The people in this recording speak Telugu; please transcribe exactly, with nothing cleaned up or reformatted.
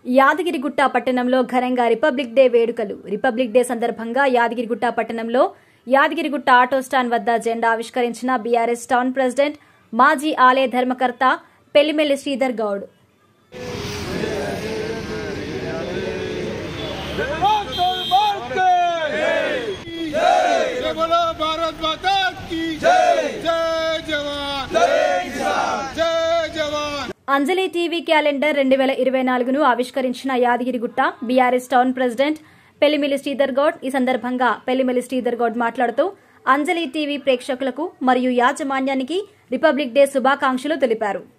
యాదగిరిగుట్ట పట్టణంలో ఘనంగా రిపబ్లిక్ డే వేడుకలు. రిపబ్లిక్ డే సందర్భంగా యాదగిరిగుట్ట పట్టణంలో యాదగిరిగుట్ట ఆటో స్టాండ్ వద్ద జెండా ఆవిష్కరించిన బీఆర్ఎస్ టౌన్ ప్రెసిడెంట్, మాజీ ఆలయ ధర్మకర్త పెళ్లిమెల్లి శ్రీధర్ గౌడ్. అంజలి టీవీ క్యాలెండర్ రెండు వేల ఇరవై నాలుగును ఆవిష్కరించిన Yadagirigutta BRS town president Pellimelli Sridhar Goud. ఈ సందర్భంగా పెళ్లిమెల్లి శ్రీధర్ గౌడ్ మాట్లాడుతూ అంజలి టీవీ ప్రేక్షకులకు మరియు యాజమాన్యానికి రిపబ్లిక్ డే శుభాకాంక్షలు తెలిపారు.